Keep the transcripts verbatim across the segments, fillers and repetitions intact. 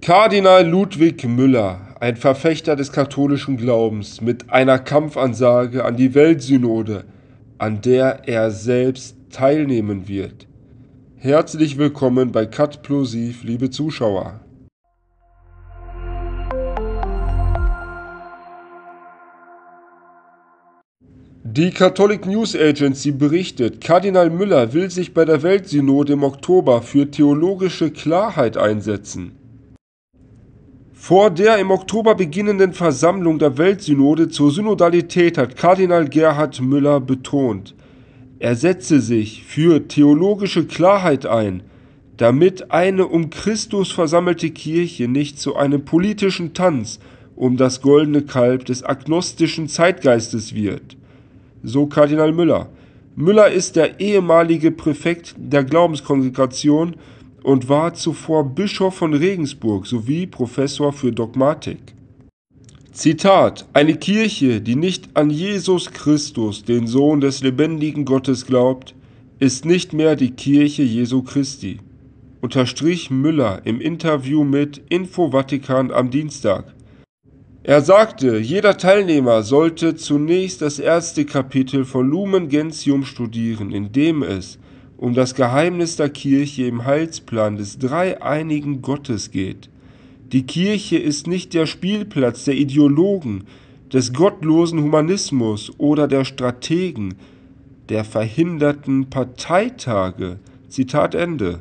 Kardinal Ludwig Müller, ein Verfechter des katholischen Glaubens, mit einer Kampfansage an die Weltsynode, an der er selbst teilnehmen wird. Herzlich willkommen bei Cut Plosiv, liebe Zuschauer. Die Catholic News Agency berichtet, Kardinal Müller will sich bei der Weltsynode im Oktober für theologische Klarheit einsetzen. Vor der im Oktober beginnenden Versammlung der Weltsynode zur Synodalität hat Kardinal Gerhard Müller betont, er setze sich für theologische Klarheit ein, damit eine um Christus versammelte Kirche nicht zu einem politischen Tanz um das goldene Kalb des agnostischen Zeitgeistes wird. So Kardinal Müller. Müller ist der ehemalige Präfekt der Glaubenskongregation und war zuvor Bischof von Regensburg sowie Professor für Dogmatik. Zitat: Eine Kirche, die nicht an Jesus Christus, den Sohn des lebendigen Gottes, glaubt, ist nicht mehr die Kirche Jesu Christi, unterstrich Müller im Interview mit Info Vatikan am Dienstag. Er sagte, jeder Teilnehmer sollte zunächst das erste Kapitel von Lumen Gentium studieren, in dem es um das Geheimnis der Kirche im Heilsplan des dreieinigen Gottes geht. Die Kirche ist nicht der Spielplatz der Ideologen, des gottlosen Humanismus oder der Strategen, der verhinderten Parteitage. Zitat Ende.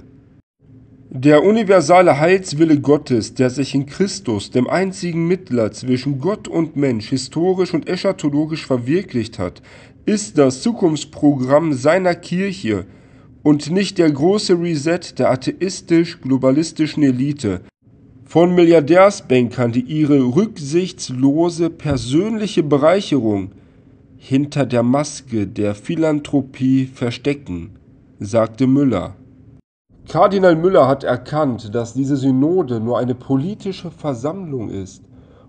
Der universale Heilswille Gottes, der sich in Christus, dem einzigen Mittler zwischen Gott und Mensch, historisch und eschatologisch verwirklicht hat, ist das Zukunftsprogramm seiner Kirche und nicht der große Reset der atheistisch-globalistischen Elite, von Milliardärsbankern, die ihre rücksichtslose persönliche Bereicherung hinter der Maske der Philanthropie verstecken, sagte Müller. Kardinal Müller hat erkannt, dass diese Synode nur eine politische Versammlung ist,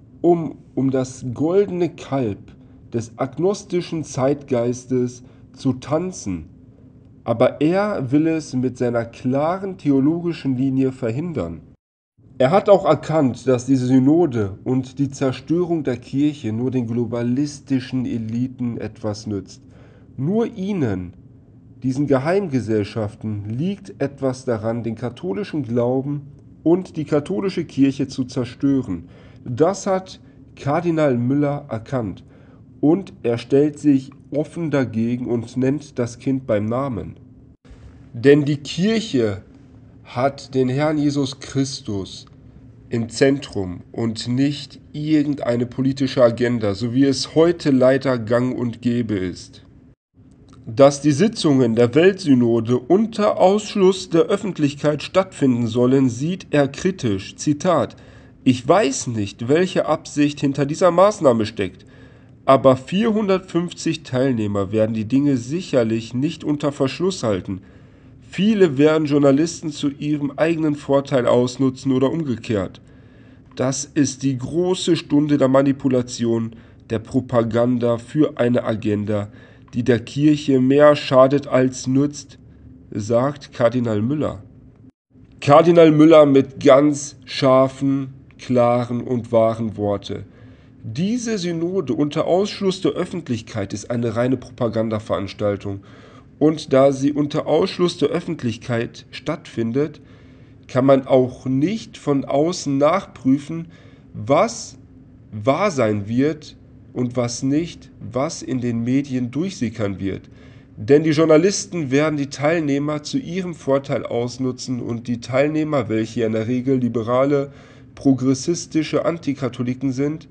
um um das goldene Kalb des agnostischen Zeitgeistes zu tanzen. Aber er will es mit seiner klaren theologischen Linie verhindern. Er hat auch erkannt, dass diese Synode und die Zerstörung der Kirche nur den globalistischen Eliten etwas nützt. Nur ihnen, diesen Geheimgesellschaften, liegt etwas daran, den katholischen Glauben und die katholische Kirche zu zerstören. Das hat Kardinal Müller erkannt. Und er stellt sich offen dagegen und nennt das Kind beim Namen. Denn die Kirche hat den Herrn Jesus Christus im Zentrum und nicht irgendeine politische Agenda, so wie es heute leider gang und gäbe ist. Dass die Sitzungen der Weltsynode unter Ausschluss der Öffentlichkeit stattfinden sollen, sieht er kritisch. Zitat: Ich weiß nicht, welche Absicht hinter dieser Maßnahme steckt. Aber vierhundertfünfzig Teilnehmer werden die Dinge sicherlich nicht unter Verschluss halten. Viele werden Journalisten zu ihrem eigenen Vorteil ausnutzen oder umgekehrt. Das ist die große Stunde der Manipulation, der Propaganda für eine Agenda, die der Kirche mehr schadet als nützt, sagt Kardinal Müller. Kardinal Müller mit ganz scharfen, klaren und wahren Worten. Diese Synode unter Ausschluss der Öffentlichkeit ist eine reine Propagandaveranstaltung. Und da sie unter Ausschluss der Öffentlichkeit stattfindet, kann man auch nicht von außen nachprüfen, was wahr sein wird und was nicht, was in den Medien durchsickern wird. Denn die Journalisten werden die Teilnehmer zu ihrem Vorteil ausnutzen und die Teilnehmer, welche in der Regel liberale, progressistische Antikatholiken sind,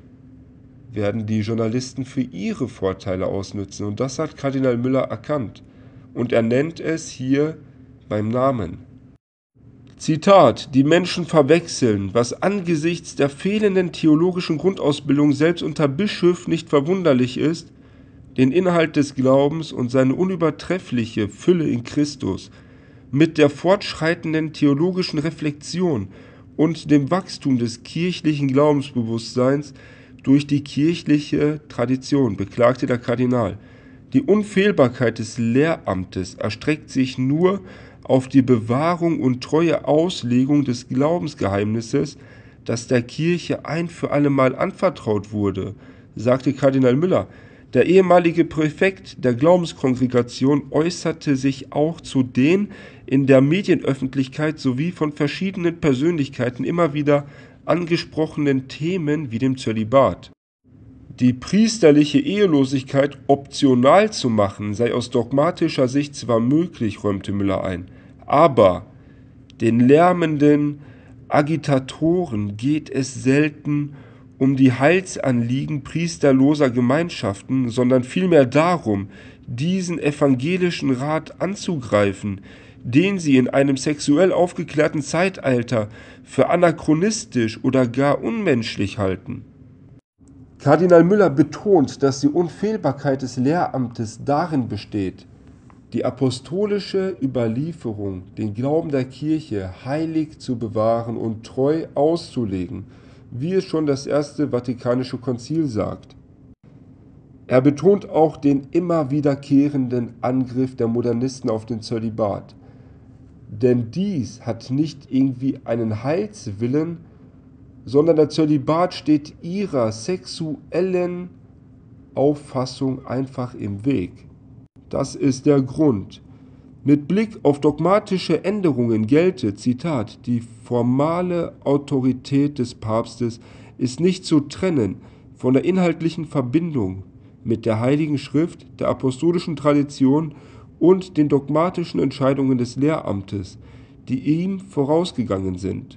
werden die Journalisten für ihre Vorteile ausnutzen. Und das hat Kardinal Müller erkannt. Und er nennt es hier beim Namen. Zitat: Die Menschen verwechseln, was angesichts der fehlenden theologischen Grundausbildung selbst unter Bischöfen nicht verwunderlich ist, den Inhalt des Glaubens und seine unübertreffliche Fülle in Christus mit der fortschreitenden theologischen Reflexion und dem Wachstum des kirchlichen Glaubensbewusstseins durch die kirchliche Tradition, beklagte der Kardinal. Die Unfehlbarkeit des Lehramtes erstreckt sich nur auf die Bewahrung und treue Auslegung des Glaubensgeheimnisses, das der Kirche ein für allemal anvertraut wurde, sagte Kardinal Müller. Der ehemalige Präfekt der Glaubenskongregation äußerte sich auch zu den in der Medienöffentlichkeit sowie von verschiedenen Persönlichkeiten immer wieder angesprochenen Themen wie dem Zölibat. Die priesterliche Ehelosigkeit optional zu machen, sei aus dogmatischer Sicht zwar möglich, räumte Müller ein, aber den lärmenden Agitatoren geht es selten um die Heilsanliegen priesterloser Gemeinschaften, sondern vielmehr darum, diesen evangelischen Rat anzugreifen, den sie in einem sexuell aufgeklärten Zeitalter für anachronistisch oder gar unmenschlich halten. Kardinal Müller betont, dass die Unfehlbarkeit des Lehramtes darin besteht, die apostolische Überlieferung, den Glauben der Kirche heilig zu bewahren und treu auszulegen, wie es schon das Erste Vatikanische Konzil sagt. Er betont auch den immer wiederkehrenden Angriff der Modernisten auf den Zölibat. Denn dies hat nicht irgendwie einen Heilswillen, sondern der Zölibat steht ihrer sexuellen Auffassung einfach im Weg. Das ist der Grund. Mit Blick auf dogmatische Änderungen gelte, Zitat, die formale Autorität des Papstes ist nicht zu trennen von der inhaltlichen Verbindung mit der Heiligen Schrift, der apostolischen Tradition und den dogmatischen Entscheidungen des Lehramtes, die ihm vorausgegangen sind.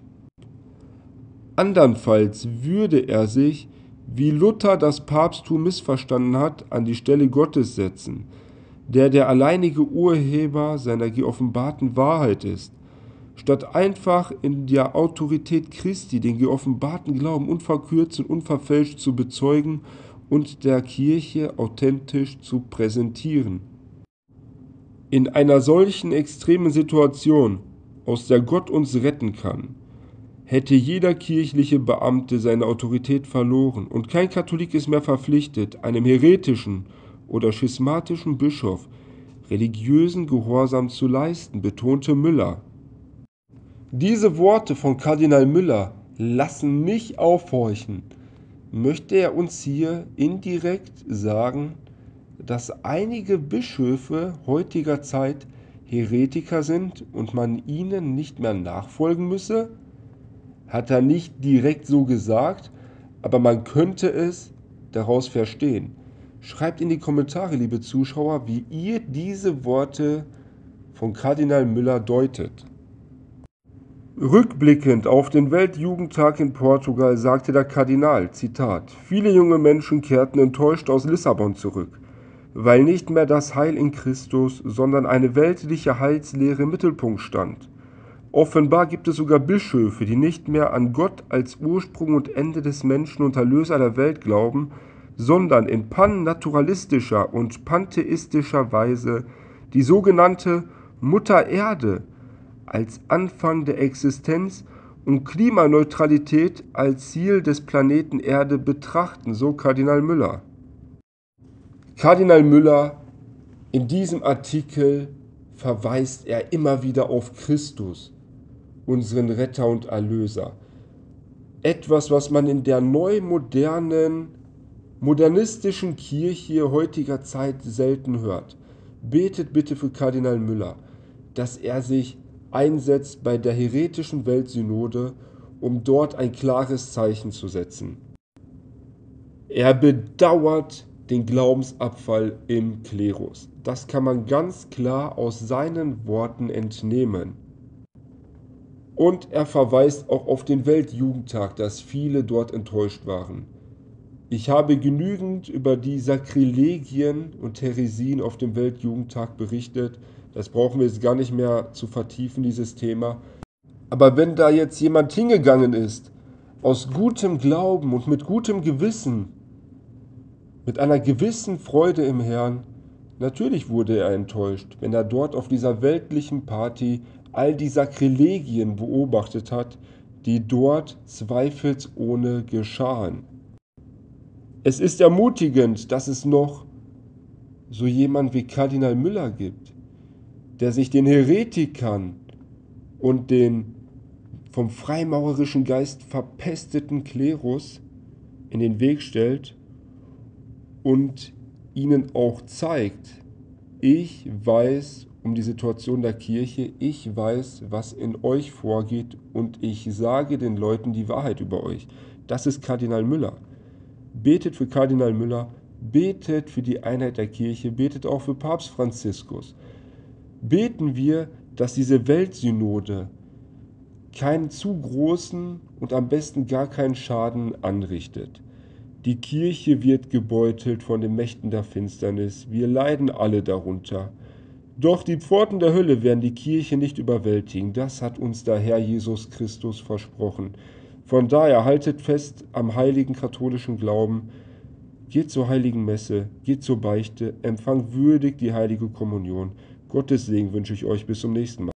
Andernfalls würde er sich, wie Luther das Papsttum missverstanden hat, an die Stelle Gottes setzen, der der alleinige Urheber seiner geoffenbarten Wahrheit ist, statt einfach in der Autorität Christi den geoffenbarten Glauben unverkürzt und unverfälscht zu bezeugen und der Kirche authentisch zu präsentieren. In einer solchen extremen Situation, aus der Gott uns retten kann, hätte jeder kirchliche Beamte seine Autorität verloren und kein Katholik ist mehr verpflichtet, einem heretischen oder schismatischen Bischof religiösen Gehorsam zu leisten, betonte Müller. Diese Worte von Kardinal Müller lassen mich aufhorchen. Möchte er uns hier indirekt sagen, dass einige Bischöfe heutiger Zeit Heretiker sind und man ihnen nicht mehr nachfolgen müsse? Hat er nicht direkt so gesagt, aber man könnte es daraus verstehen. Schreibt in die Kommentare, liebe Zuschauer, wie ihr diese Worte von Kardinal Müller deutet. Rückblickend auf den Weltjugendtag in Portugal sagte der Kardinal, Zitat, viele junge Menschen kehrten enttäuscht aus Lissabon zurück, weil nicht mehr das Heil in Christus, sondern eine weltliche Heilslehre im Mittelpunkt stand. Offenbar gibt es sogar Bischöfe, die nicht mehr an Gott als Ursprung und Ende des Menschen und Erlöser der Welt glauben, sondern in pannaturalistischer und pantheistischer Weise die sogenannte Mutter Erde als Anfang der Existenz und Klimaneutralität als Ziel des Planeten Erde betrachten, so Kardinal Müller. Kardinal Müller, in diesem Artikel verweist er immer wieder auf Christus, unseren Retter und Erlöser. Etwas, was man in der neumodernen, modernistischen Kirche heutiger Zeit selten hört. Betet bitte für Kardinal Müller, dass er sich einsetzt bei der heretischen Weltsynode, um dort ein klares Zeichen zu setzen. Er bedauert den Glaubensabfall im Klerus. Das kann man ganz klar aus seinen Worten entnehmen. Und er verweist auch auf den Weltjugendtag, dass viele dort enttäuscht waren. Ich habe genügend über die Sakrilegien und Häresien auf dem Weltjugendtag berichtet. Das brauchen wir jetzt gar nicht mehr zu vertiefen, dieses Thema. Aber wenn da jetzt jemand hingegangen ist, aus gutem Glauben und mit gutem Gewissen, mit einer gewissen Freude im Herrn, natürlich wurde er enttäuscht, wenn er dort auf dieser weltlichen Party all die Sakrilegien beobachtet hat, die dort zweifelsohne geschahen. Es ist ermutigend, dass es noch so jemand wie Kardinal Müller gibt, der sich den Heretikern und den vom freimaurerischen Geist verpesteten Klerus in den Weg stellt und ihnen auch zeigt, ich weiß um die Situation der Kirche, ich weiß, was in euch vorgeht und ich sage den Leuten die Wahrheit über euch. Das ist Kardinal Müller. Betet für Kardinal Müller, betet für die Einheit der Kirche, betet auch für Papst Franziskus. Beten wir, dass diese Weltsynode keinen zu großen und am besten gar keinen Schaden anrichtet. Die Kirche wird gebeutelt von den Mächten der Finsternis, wir leiden alle darunter. Doch die Pforten der Hölle werden die Kirche nicht überwältigen, das hat uns der Herr Jesus Christus versprochen. Von daher haltet fest am heiligen katholischen Glauben, geht zur heiligen Messe, geht zur Beichte, empfangt würdig die heilige Kommunion. Gottes Segen wünsche ich euch bis zum nächsten Mal.